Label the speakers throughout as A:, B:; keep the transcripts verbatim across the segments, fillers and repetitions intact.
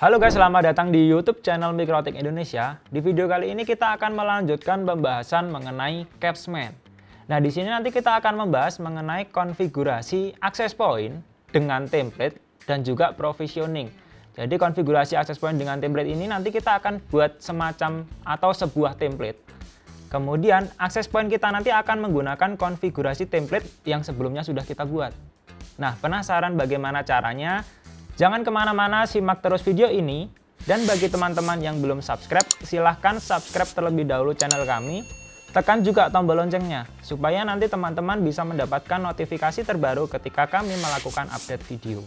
A: Halo guys, selamat datang di YouTube channel Mikrotik Indonesia. Di video kali ini kita akan melanjutkan pembahasan mengenai Capsman. Nah, di sini nanti kita akan membahas mengenai konfigurasi access point dengan template dan juga provisioning. Jadi konfigurasi access point dengan template ini nanti kita akan buat semacam atau sebuah template. Kemudian access point kita nanti akan menggunakan konfigurasi template yang sebelumnya sudah kita buat. Nah, penasaran bagaimana caranya? Jangan kemana-mana, simak terus video ini. Dan bagi teman-teman yang belum subscribe, silahkan subscribe terlebih dahulu channel kami. Tekan juga tombol loncengnya, supaya nanti teman-teman bisa mendapatkan notifikasi terbaru ketika kami melakukan update video.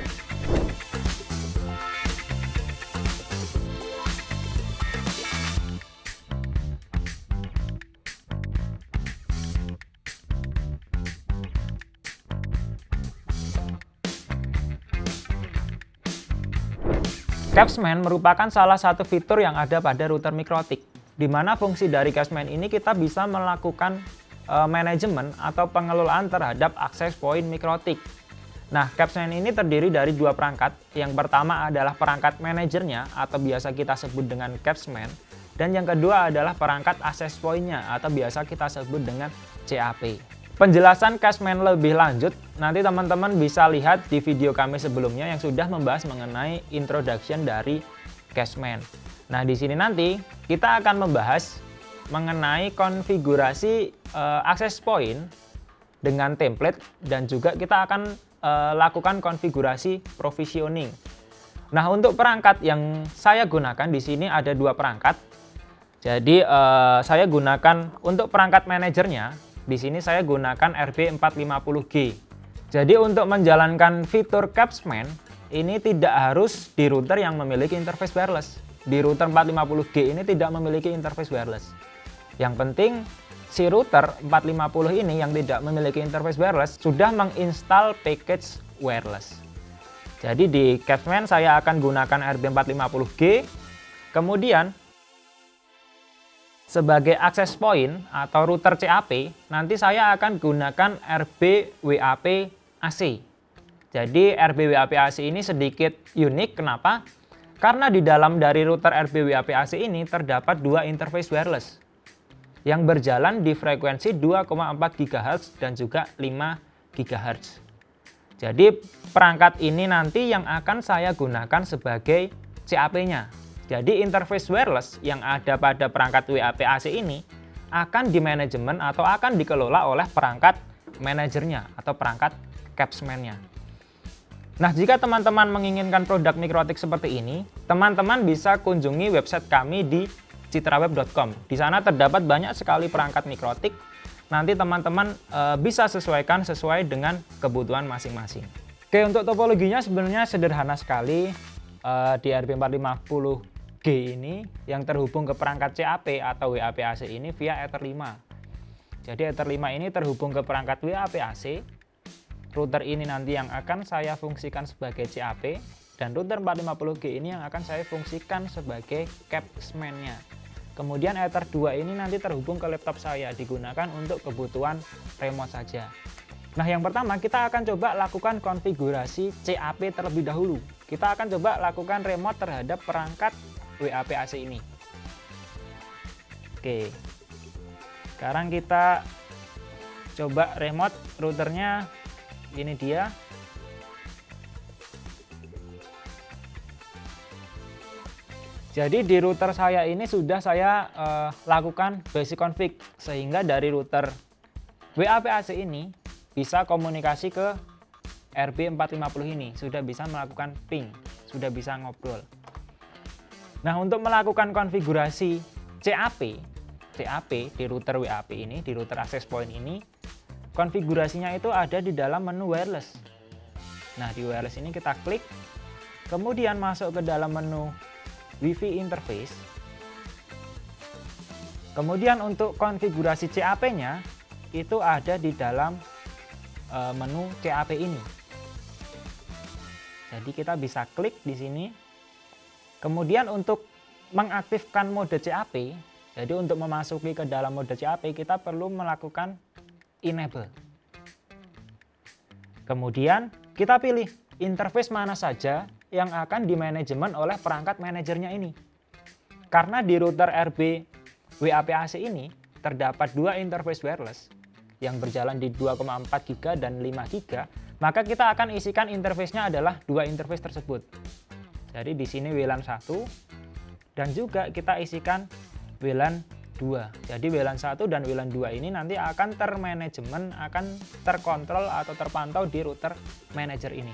A: Capsman merupakan salah satu fitur yang ada pada router Mikrotik, di mana fungsi dari Capsman ini kita bisa melakukan e, manajemen atau pengelolaan terhadap akses point Mikrotik. Nah, Capsman ini terdiri dari dua perangkat. Yang pertama adalah perangkat manajernya atau biasa kita sebut dengan Capsman, dan yang kedua adalah perangkat access point-nya atau biasa kita sebut dengan C A P. Penjelasan Capsman lebih lanjut nanti teman-teman bisa lihat di video kami sebelumnya yang sudah membahas mengenai introduction dari Capsman. Nah, di sini nanti kita akan membahas mengenai konfigurasi uh, access point dengan template dan juga kita akan uh, lakukan konfigurasi provisioning. Nah, untuk perangkat yang saya gunakan di sini ada dua perangkat. Jadi uh, saya gunakan untuk perangkat manajernya. Di sini saya gunakan R B empat lima nol G. Jadi untuk menjalankan fitur Capsman ini tidak harus di router yang memiliki interface wireless. Di router empat lima nol G ini tidak memiliki interface wireless. Yang penting si router empat lima nol ini yang tidak memiliki interface wireless sudah menginstal package wireless. Jadi di Capsman saya akan gunakan R B empat lima nol G. Kemudian sebagai access point atau router C A P, nanti saya akan gunakan R B W A P A C. Jadi R B W A P A C ini sedikit unik, kenapa? Karena di dalam dari router R B W A P A C ini terdapat dua interface wireless yang berjalan di frekuensi dua koma empat gigahertz dan juga lima gigahertz. Jadi perangkat ini nanti yang akan saya gunakan sebagai C A P-nya. Jadi interface wireless yang ada pada perangkat W A P A C ini akan dimanajemen atau akan dikelola oleh perangkat manajernya atau perangkat Capsman-nya. Nah, jika teman-teman menginginkan produk Mikrotik seperti ini, teman-teman bisa kunjungi website kami di citraweb dot com. Di sana terdapat banyak sekali perangkat Mikrotik. Nanti teman-teman e, bisa sesuaikan sesuai dengan kebutuhan masing-masing. Oke, untuk topologinya sebenarnya sederhana sekali. E, di R B empat lima nol G ini yang terhubung ke perangkat C A P atau W A P A C ini via Ether lima. Jadi Ether lima ini terhubung ke perangkat W A P A C. Router ini nanti yang akan saya fungsikan sebagai C A P dan router empat lima nol G ini yang akan saya fungsikan sebagai Capsman-nya. Kemudian Ether dua ini nanti terhubung ke laptop saya, digunakan untuk kebutuhan remote saja. Nah, yang pertama kita akan coba lakukan konfigurasi C A P terlebih dahulu. Kita akan coba lakukan remote terhadap perangkat W A P A C ini. Oke, sekarang kita coba remote routernya. Ini dia. Jadi di router saya ini sudah saya eh, lakukan basic config, sehingga dari router W A P A C ini bisa komunikasi ke R B empat lima nol ini, sudah bisa melakukan ping, sudah bisa ngobrol. Nah, untuk melakukan konfigurasi C A P, C A P di router W A P ini, di router access point ini, konfigurasinya itu ada di dalam menu wireless. Nah, di wireless ini kita klik, kemudian masuk ke dalam menu Wi-Fi interface. Kemudian untuk konfigurasi C A P-nya itu ada di dalam e, menu C A P ini. Jadi kita bisa klik di sini. Kemudian untuk mengaktifkan mode C A P, jadi untuk memasuki ke dalam mode C A P kita perlu melakukan enable. Kemudian kita pilih interface mana saja yang akan dimanajemen oleh perangkat manajernya ini. Karena di router R B W A P A C ini terdapat dua interface wireless yang berjalan di dua koma empat gigabyte dan lima gigabyte, maka kita akan isikan interface-nya adalah dua interface tersebut. Jadi di sini W LAN satu dan juga kita isikan W LAN dua. Jadi W LAN satu dan W LAN dua ini nanti akan termanajemen, akan terkontrol atau terpantau di router manager ini.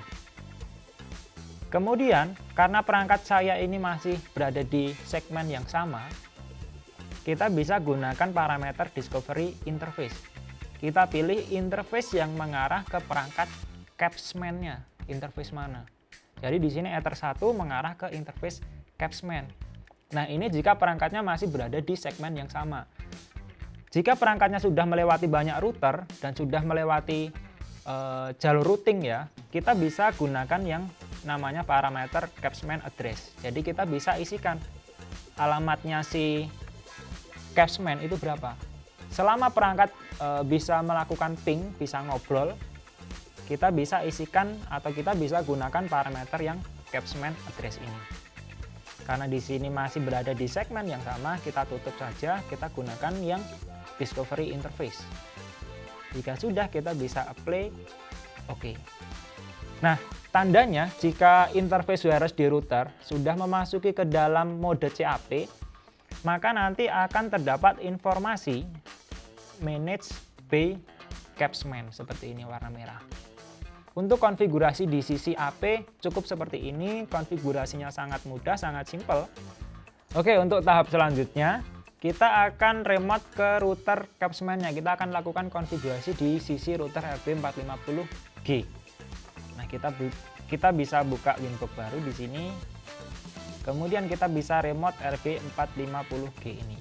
A: Kemudian, karena perangkat saya ini masih berada di segmen yang sama, kita bisa gunakan parameter discovery interface. Kita pilih interface yang mengarah ke perangkat capsman-nya, interface mana. Jadi di sini Ether satu mengarah ke interface capsman. Nah, ini jika perangkatnya masih berada di segmen yang sama. Jika perangkatnya sudah melewati banyak router dan sudah melewati e, jalur routing ya, kita bisa gunakan yang namanya parameter capsman address. Jadi kita bisa isikan alamatnya si capsman itu berapa. Selama perangkat e, bisa melakukan ping, bisa ngobrol, kita bisa isikan atau kita bisa gunakan parameter yang capsman address ini. Karena di sini masih berada di segmen yang sama, kita tutup saja, kita gunakan yang discovery interface. Jika sudah, kita bisa apply oke. Okay. Nah, tandanya jika interface wireless di router sudah memasuki ke dalam mode C A P, maka nanti akan terdapat informasi manage by capsman seperti ini warna merah. Untuk konfigurasi di sisi A P cukup seperti ini, konfigurasinya sangat mudah, sangat simpel. Oke, untuk tahap selanjutnya kita akan remote ke router capsman-nya. Kita akan lakukan konfigurasi di sisi router R B empat lima nol G. Nah, kita kita bisa buka window baru di sini. Kemudian kita bisa remote R B empat lima nol G ini.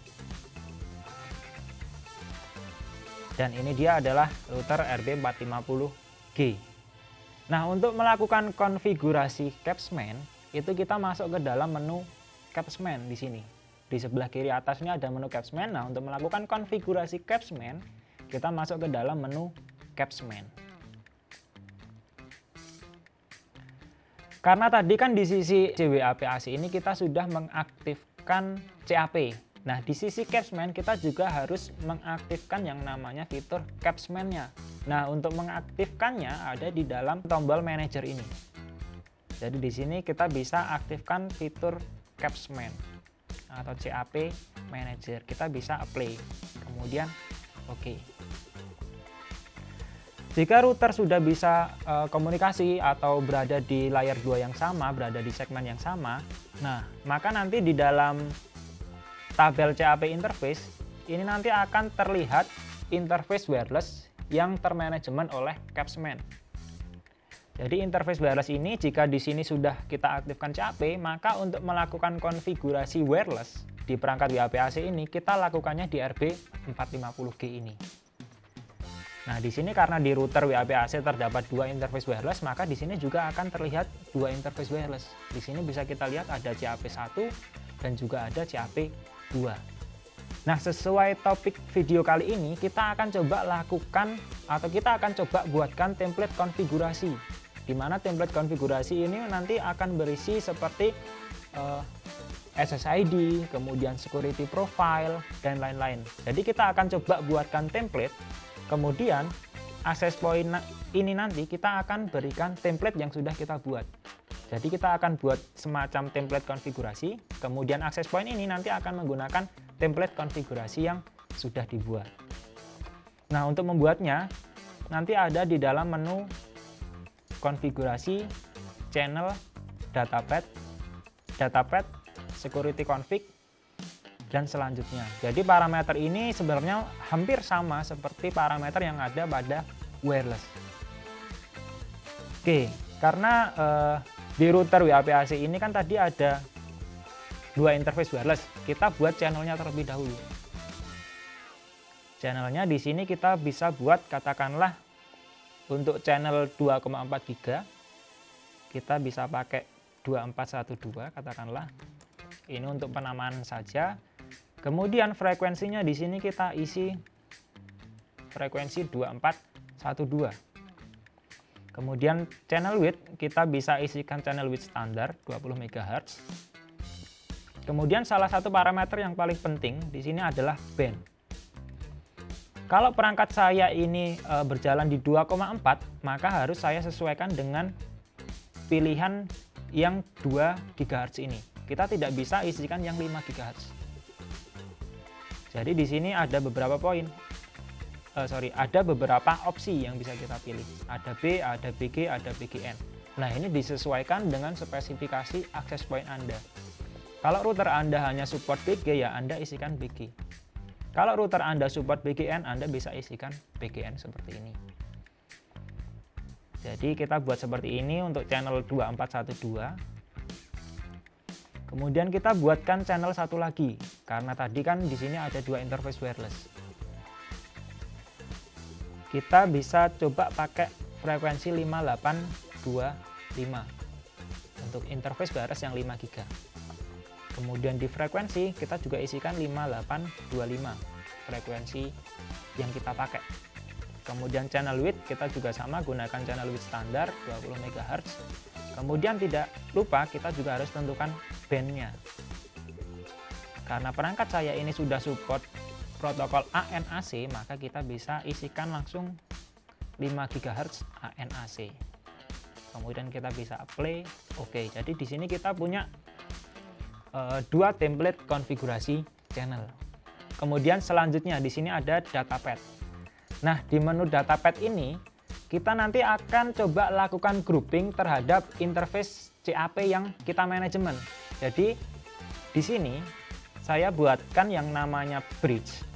A: Dan ini dia adalah router R B empat lima nol G. Nah, untuk melakukan konfigurasi capsman, itu kita masuk ke dalam menu capsman di sini. Di sebelah kiri atasnya ada menu capsman. Nah, untuk melakukan konfigurasi capsman, kita masuk ke dalam menu capsman. Karena tadi kan di sisi W A P A C ini kita sudah mengaktifkan C A P. Nah, di sisi capsman kita juga harus mengaktifkan yang namanya fitur capsman-nya. Nah, untuk mengaktifkannya ada di dalam tombol manager ini. Jadi di sini kita bisa aktifkan fitur capsman atau C A P manager. Kita bisa apply. Kemudian oke. Okay. Jika router sudah bisa e, komunikasi atau berada di layer dua yang sama, berada di segmen yang sama, nah, maka nanti di dalam tabel C A P interface ini nanti akan terlihat interface wireless yang termanajemen oleh capsman. Jadi interface wireless ini jika di sini sudah kita aktifkan C A P, maka untuk melakukan konfigurasi wireless di perangkat W A P A C ini kita lakukannya di R B empat lima nol G ini. Nah, di sini karena di router W A P A C terdapat dua interface wireless, maka di sini juga akan terlihat dua interface wireless. Di sini bisa kita lihat ada C A P satu dan juga ada C A P dua. Nah, sesuai topik video kali ini, kita akan coba lakukan atau kita akan coba buatkan template konfigurasi. Di mana template konfigurasi ini nanti akan berisi seperti uh, S S I D, kemudian security profile, dan lain-lain. Jadi kita akan coba buatkan template, kemudian access point ini nanti kita akan berikan template yang sudah kita buat. Jadi kita akan buat semacam template konfigurasi, kemudian access point ini nanti akan menggunakan template konfigurasi yang sudah dibuat. Nah, untuk membuatnya nanti ada di dalam menu konfigurasi, channel, datapath, datapath, security config, dan selanjutnya. Jadi parameter ini sebenarnya hampir sama seperti parameter yang ada pada wireless. Oke, karena eh, di router W A P A C ini kan tadi ada dua interface wireless. Kita buat channelnya terlebih dahulu. Channelnya di sini kita bisa buat katakanlah untuk channel dua koma empat gigabyte kita bisa pakai dua empat satu dua katakanlah. Ini untuk penamaan saja. Kemudian frekuensinya di sini kita isi frekuensi dua empat satu dua. Kemudian channel width, kita bisa isikan channel width standar dua puluh megahertz. Kemudian salah satu parameter yang paling penting di sini adalah band. Kalau perangkat saya ini e, berjalan di dua koma empat, maka harus saya sesuaikan dengan pilihan yang dua gigahertz ini. Kita tidak bisa isikan yang lima gigahertz. Jadi di sini ada beberapa poin. Uh, sorry, ada beberapa opsi yang bisa kita pilih. Ada B, ada B G, ada B G N. Nah, ini disesuaikan dengan spesifikasi access point Anda. Kalau router Anda hanya support B G, ya Anda isikan B G. Kalau router Anda support B G N, Anda bisa isikan B G N seperti ini. Jadi kita buat seperti ini untuk channel dua empat satu dua. Kemudian kita buatkan channel satu lagi, karena tadi kan di sini ada dua interface wireless. Kita bisa coba pakai frekuensi lima delapan dua lima untuk interface wireless yang lima giga. Kemudian di frekuensi kita juga isikan lima delapan dua lima frekuensi yang kita pakai. Kemudian channel width kita juga sama, gunakan channel width standar dua puluh megahertz. Kemudian tidak lupa kita juga harus tentukan bandnya. Karena perangkat saya ini sudah support protokol A N A C, maka kita bisa isikan langsung lima gigahertz A N A C. Kemudian kita bisa play. Oke, jadi di sini kita punya uh, dua template konfigurasi channel. Kemudian selanjutnya di sini ada datapad. Nah, di menu datapad ini kita nanti akan coba lakukan grouping terhadap interface C A P yang kita manajemen. Jadi di sini saya buatkan yang namanya bridge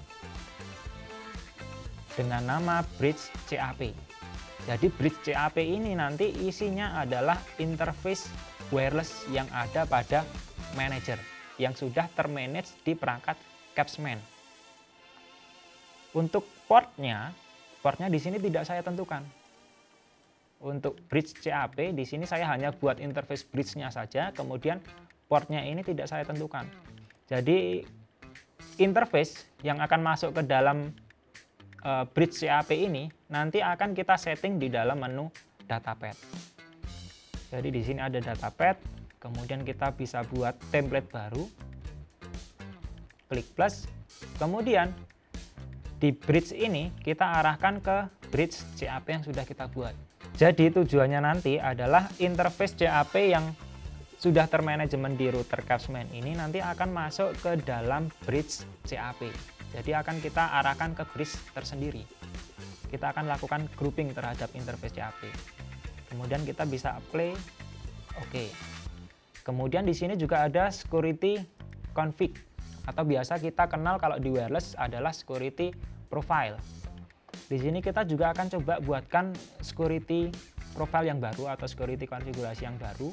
A: dengan nama bridge C A P. Jadi bridge C A P ini nanti isinya adalah interface wireless yang ada pada manager yang sudah termanage di perangkat Capsman. Untuk portnya, portnya di sini tidak saya tentukan. Untuk bridge C A P di sini saya hanya buat interface bridge-nya saja, kemudian portnya ini tidak saya tentukan. Jadi interface yang akan masuk ke dalam uh, bridge C A P ini nanti akan kita setting di dalam menu datapad. Jadi di sini ada datapad, kemudian kita bisa buat template baru. Klik plus. Kemudian di bridge ini kita arahkan ke bridge C A P yang sudah kita buat. Jadi tujuannya nanti adalah interface C A P yang sudah termanajemen di router Capsman ini nanti akan masuk ke dalam bridge C A P. Jadi akan kita arahkan ke bridge tersendiri. Kita akan lakukan grouping terhadap interface C A P. Kemudian kita bisa apply. Oke. Kemudian di sini juga ada security config atau biasa kita kenal kalau di wireless adalah security profile. Di sini kita juga akan coba buatkan security profile yang baru atau security konfigurasi yang baru.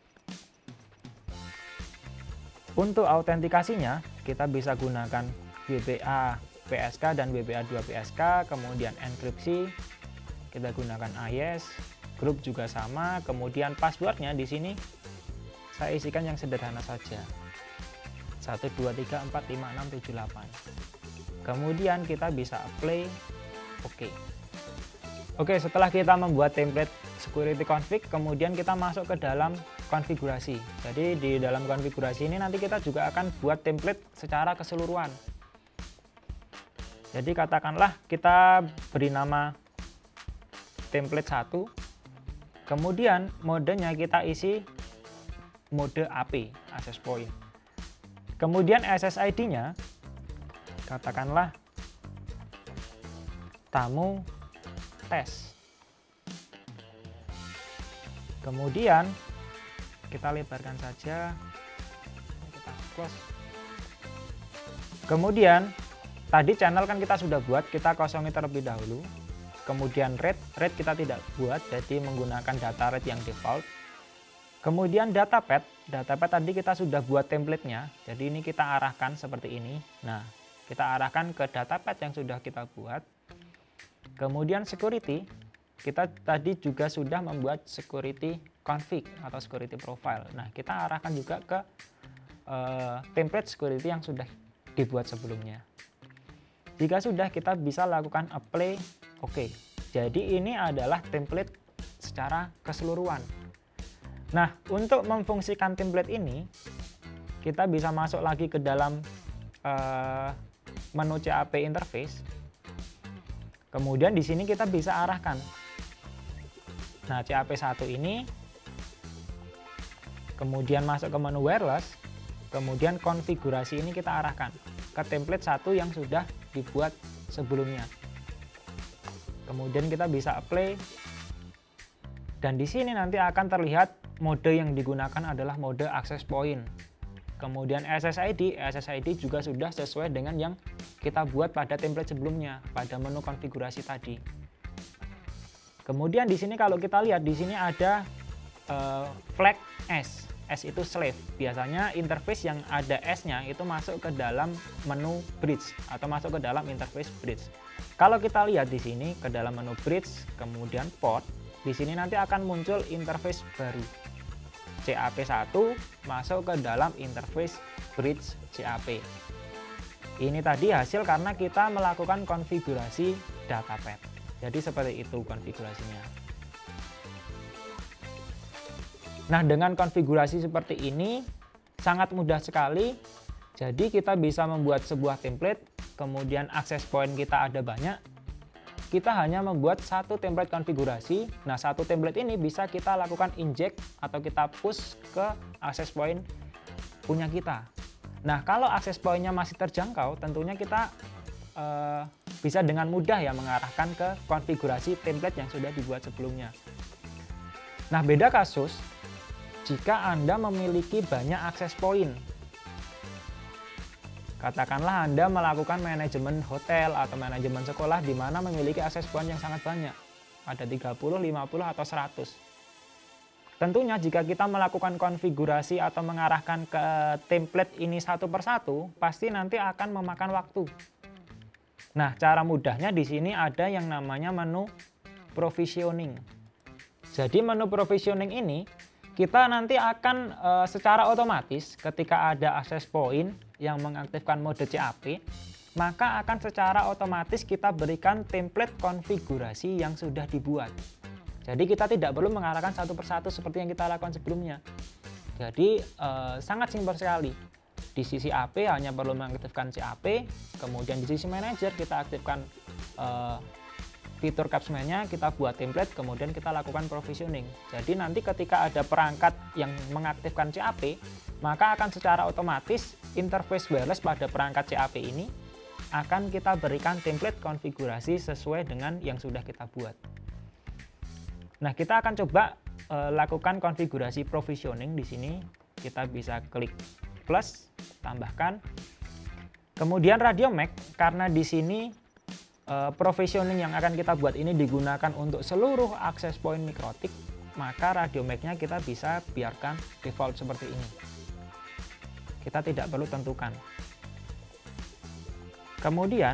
A: Untuk autentikasinya kita bisa gunakan W P A P S K dan W P A dua P S K, kemudian enkripsi kita gunakan I S, grup juga sama, kemudian passwordnya di sini saya isikan yang sederhana saja. satu dua tiga empat lima enam tujuh delapan. Kemudian kita bisa apply. Oke. Oke, setelah kita membuat template security config, kemudian kita masuk ke dalam konfigurasi. Jadi di dalam konfigurasi ini nanti kita juga akan buat template secara keseluruhan. Jadi katakanlah kita beri nama template satu. Kemudian modenya kita isi mode A P, access point. Kemudian S S I D-nya katakanlah tamu tes. Kemudian kita lebarkan saja, kita close. Kemudian tadi channel kan kita sudah buat, kita kosongi terlebih dahulu. Kemudian rate, rate kita tidak buat, jadi menggunakan data rate yang default. Kemudian datapad, datapad tadi kita sudah buat templatenya, jadi ini kita arahkan seperti ini. Nah, kita arahkan ke datapad yang sudah kita buat. Kemudian security, kita tadi juga sudah membuat security config atau security profile. Nah, kita arahkan juga ke uh, template security yang sudah dibuat sebelumnya. Jika sudah, kita bisa lakukan apply. Oke, jadi ini adalah template secara keseluruhan. Nah, untuk memfungsikan template ini, kita bisa masuk lagi ke dalam uh, menu C A P interface. Kemudian di sini kita bisa arahkan. Nah, C A P satu ini, kemudian masuk ke menu wireless, kemudian konfigurasi ini kita arahkan ke template satu yang sudah dibuat sebelumnya. Kemudian kita bisa apply, dan di sini nanti akan terlihat mode yang digunakan adalah mode access point. Kemudian S S I D, S S I D juga sudah sesuai dengan yang kita buat pada template sebelumnya, pada menu konfigurasi tadi. Kemudian di sini kalau kita lihat, di sini ada uh, flag S. S itu slave. Biasanya interface yang ada S-nya itu masuk ke dalam menu bridge atau masuk ke dalam interface bridge. Kalau kita lihat di sini ke dalam menu bridge, kemudian port, di sini nanti akan muncul interface baru. C A P satu masuk ke dalam interface bridge C A P. Ini tadi hasil karena kita melakukan konfigurasi datapath. Jadi seperti itu konfigurasinya. Nah, dengan konfigurasi seperti ini sangat mudah sekali. Jadi kita bisa membuat sebuah template, kemudian access point kita ada banyak. Kita hanya membuat satu template konfigurasi. Nah, satu template ini bisa kita lakukan inject atau kita push ke access point punya kita. Nah, kalau access point-nya masih terjangkau, tentunya kita eh, bisa dengan mudah ya mengarahkan ke konfigurasi template yang sudah dibuat sebelumnya. Nah, beda kasus jika Anda memiliki banyak access point. Katakanlah Anda melakukan manajemen hotel atau manajemen sekolah di mana memiliki akses point yang sangat banyak. Ada tiga puluh, lima puluh, atau seratus. Tentunya jika kita melakukan konfigurasi atau mengarahkan ke template ini satu persatu, pasti nanti akan memakan waktu. Nah, cara mudahnya di sini ada yang namanya menu provisioning. Jadi menu provisioning ini kita nanti akan e, secara otomatis ketika ada access point yang mengaktifkan mode C A P, maka akan secara otomatis kita berikan template konfigurasi yang sudah dibuat. Jadi kita tidak perlu mengarahkan satu persatu seperti yang kita lakukan sebelumnya. Jadi e, sangat simpel sekali. Di sisi A P hanya perlu mengaktifkan C A P, kemudian di sisi manager kita aktifkan e, fitur capsman-nya, kita buat template, kemudian kita lakukan provisioning. Jadi nanti ketika ada perangkat yang mengaktifkan C A P, maka akan secara otomatis interface wireless pada perangkat C A P ini akan kita berikan template konfigurasi sesuai dengan yang sudah kita buat. Nah, kita akan coba e, lakukan konfigurasi provisioning di sini. Kita bisa klik plus, tambahkan. Kemudian radio mac, karena di sini Uh, provisioning yang akan kita buat ini digunakan untuk seluruh access point mikrotik, maka radio mac-nya kita bisa biarkan default seperti ini. Kita tidak perlu tentukan. Kemudian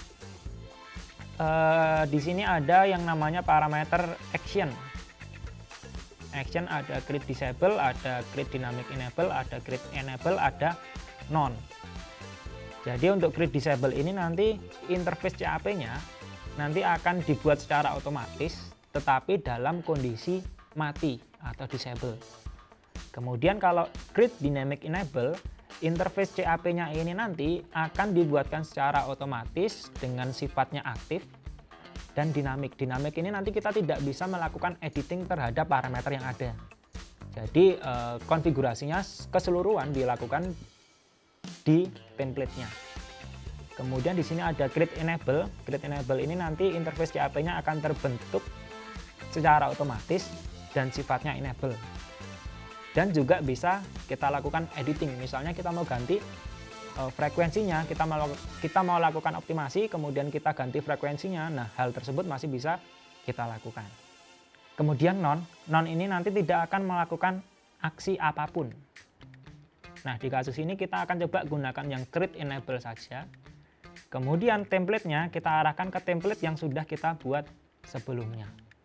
A: uh, di sini ada yang namanya parameter action. Action ada grid disable, ada grid dynamic enable, ada grid enable, ada none. Jadi untuk grid disable ini nanti interface C A P-nya nanti akan dibuat secara otomatis tetapi dalam kondisi mati atau disable. Kemudian kalau grid dynamic enable, interface C A P-nya ini nanti akan dibuatkan secara otomatis dengan sifatnya aktif dan dinamik. Dinamik ini nanti kita tidak bisa melakukan editing terhadap parameter yang ada. Jadi eh, konfigurasinya keseluruhan dilakukan di template-nya. Kemudian di sini ada grid enable. Grid enable ini nanti interface C A P-nya akan terbentuk secara otomatis dan sifatnya enable. Dan juga bisa kita lakukan editing. Misalnya kita mau ganti uh, frekuensinya, kita mau kita mau lakukan optimasi, kemudian kita ganti frekuensinya. Nah, hal tersebut masih bisa kita lakukan. Kemudian none, none ini nanti tidak akan melakukan aksi apapun. Nah, di kasus ini kita akan coba gunakan yang grid enable saja. Kemudian template-nya kita arahkan ke template yang sudah kita buat sebelumnya.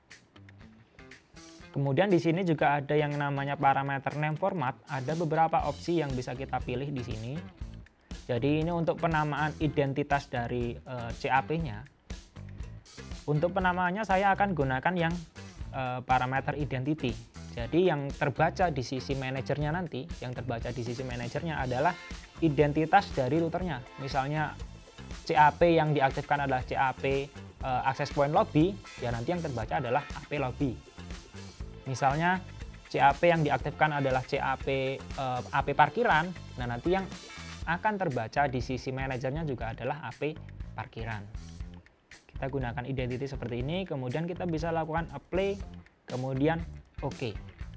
A: Kemudian di sini juga ada yang namanya parameter name format. Ada beberapa opsi yang bisa kita pilih di sini. Jadi ini untuk penamaan identitas dari e, C A P-nya. Untuk penamaannya saya akan gunakan yang uh, parameter identity. Jadi yang terbaca di sisi manajernya nanti, yang terbaca di sisi manajernya adalah identitas dari routernya. Misalnya C A P yang diaktifkan adalah C A P uh, access point lobby, ya nanti yang terbaca adalah A P lobby. Misalnya C A P yang diaktifkan adalah C A P uh, A P parkiran, nah nanti yang akan terbaca di sisi manajernya juga adalah A P parkiran. Kita gunakan identity seperti ini, kemudian kita bisa lakukan apply, kemudian oke.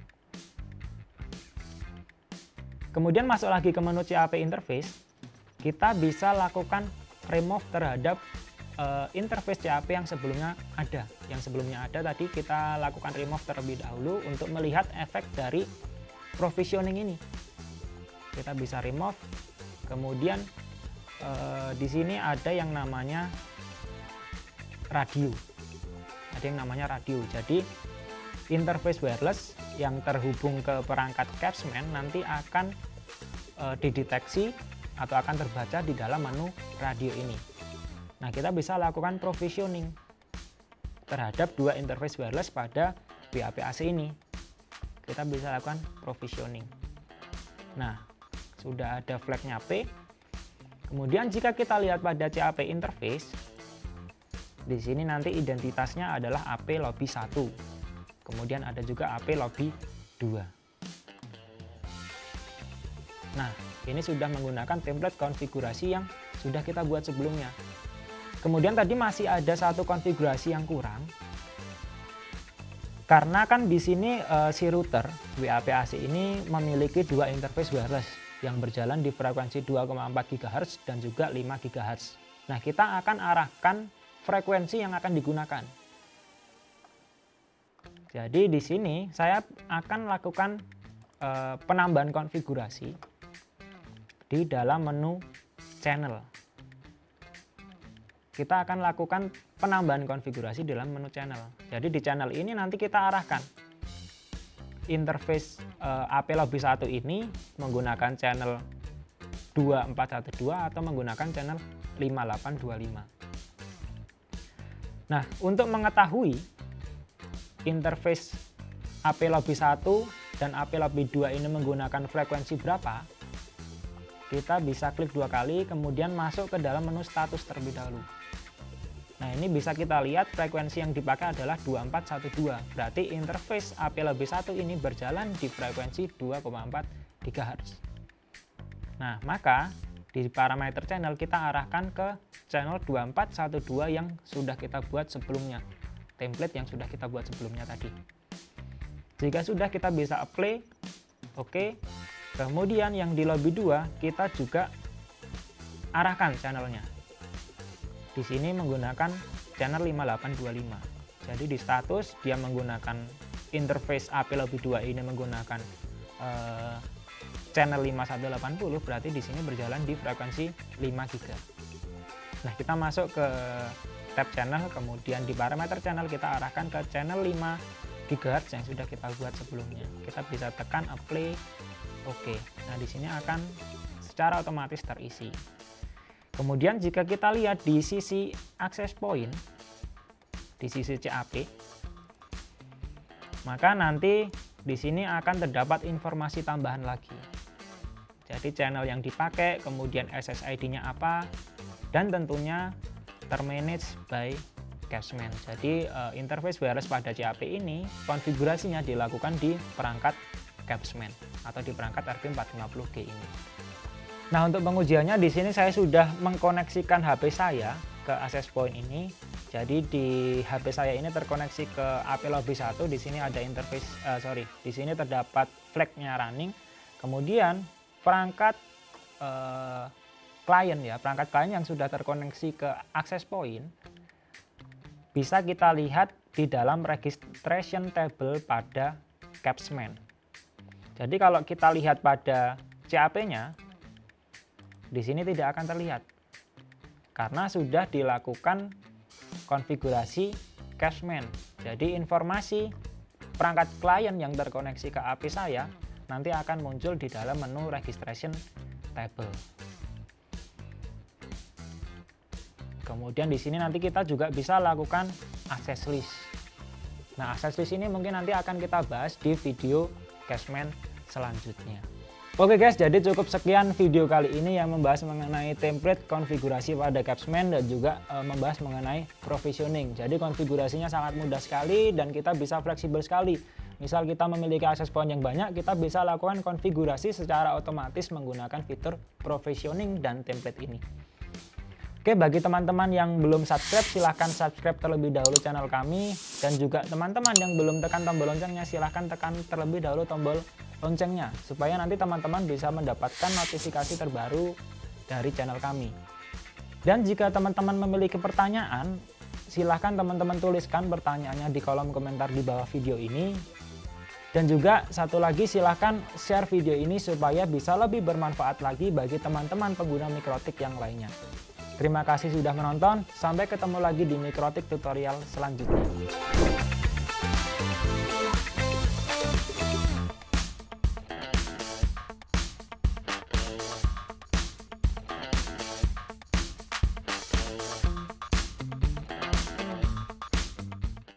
A: Kemudian masuk lagi ke menu C A P interface, kita bisa lakukan remove terhadap uh, interface C A P yang sebelumnya ada. Yang sebelumnya ada tadi kita lakukan remove terlebih dahulu untuk melihat efek dari provisioning ini. Kita bisa remove, kemudian uh, di sini ada yang namanya radio. Ada yang namanya radio. Jadi interface wireless yang terhubung ke perangkat Capsman nanti akan e, dideteksi atau akan terbaca di dalam menu radio ini. Nah, kita bisa lakukan provisioning terhadap dua interface wireless pada W A P A C ini. Kita bisa lakukan provisioning. Nah, sudah ada flagnya P. Kemudian jika kita lihat pada C A P interface, di sini nanti identitasnya adalah A P lobby satu. Kemudian ada juga A P lobby dua. Nah, ini sudah menggunakan template konfigurasi yang sudah kita buat sebelumnya. Kemudian tadi masih ada satu konfigurasi yang kurang. Karena kan di sini e, si router W A P A C ini memiliki dua interface wireless yang berjalan di frekuensi dua koma empat gigahertz dan juga lima gigahertz. Nah, kita akan arahkan frekuensi yang akan digunakan. Jadi di sini saya akan lakukan e, penambahan konfigurasi di dalam menu channel. Kita akan lakukan penambahan konfigurasi dalam menu channel. Jadi di channel ini nanti kita arahkan interface e, A P lobby satu ini menggunakan channel dua empat satu dua atau menggunakan channel lima delapan dua lima. Nah, untuk mengetahui interface A P lobby satu dan A P lobby dua ini menggunakan frekuensi berapa, kita bisa klik dua kali kemudian masuk ke dalam menu status terlebih dahulu. Nah, ini bisa kita lihat frekuensi yang dipakai adalah dua empat satu dua, berarti interface A P lobby satu ini berjalan di frekuensi dua koma empat gigahertz. Nah, maka di parameter channel kita arahkan ke channel dua empat satu dua yang sudah kita buat sebelumnya, template yang sudah kita buat sebelumnya tadi. Jika sudah, kita bisa apply, oke. Kemudian yang di lobby dua kita juga arahkan channelnya. Di sini menggunakan channel lima delapan dua lima. Jadi di status dia menggunakan interface A P lobby dua ini menggunakan uh, channel lima satu delapan nol, berarti di sini berjalan di frekuensi lima gigahertz. Nah, kita masuk ke tab channel, kemudian di parameter channel kita arahkan ke channel lima gigahertz yang sudah kita buat sebelumnya. Kita bisa tekan apply, oke. Nah, di sini akan secara otomatis terisi. Kemudian jika kita lihat di sisi access point, di sisi C A P, maka nanti di sini akan terdapat informasi tambahan lagi. Jadi channel yang dipakai, kemudian S S I D-nya apa, dan tentunya termanage by Capsman. Jadi uh, interface wireless pada C A P ini konfigurasinya dilakukan di perangkat Capsman atau di perangkat R P empat lima nol G ini. Nah, untuk pengujiannya di sini saya sudah mengkoneksikan H P saya ke access point ini. Jadi di H P saya ini terkoneksi ke A P lobby satu. Di sini ada interface, uh, sorry, di sini terdapat flagnya running. Kemudian perangkat uh, klien ya, perangkat klien yang sudah terkoneksi ke access point bisa kita lihat di dalam registration table pada Capsman. Jadi kalau kita lihat pada C A P-nya, di sini tidak akan terlihat karena sudah dilakukan konfigurasi Capsman. Jadi informasi perangkat klien yang terkoneksi ke A P saya nanti akan muncul di dalam menu registration table. Kemudian di sini nanti kita juga bisa lakukan access list. Nah, aksesoris ini mungkin nanti akan kita bahas di video Cashman selanjutnya. Oke guys, jadi cukup sekian video kali ini yang membahas mengenai template konfigurasi pada Cashman dan juga e, membahas mengenai provisioning. Jadi konfigurasinya sangat mudah sekali dan kita bisa fleksibel sekali. Misal kita memiliki akses point yang banyak, kita bisa lakukan konfigurasi secara otomatis menggunakan fitur provisioning dan template ini. Oke, bagi teman-teman yang belum subscribe, silahkan subscribe terlebih dahulu channel kami. Dan juga teman-teman yang belum tekan tombol loncengnya, silahkan tekan terlebih dahulu tombol loncengnya. Supaya nanti teman-teman bisa mendapatkan notifikasi terbaru dari channel kami. Dan jika teman-teman memiliki pertanyaan, silahkan teman-teman tuliskan pertanyaannya di kolom komentar di bawah video ini. Dan juga satu lagi, silahkan share video ini supaya bisa lebih bermanfaat lagi bagi teman-teman pengguna Mikrotik yang lainnya. Terima kasih sudah menonton, sampai ketemu lagi di Mikrotik tutorial selanjutnya.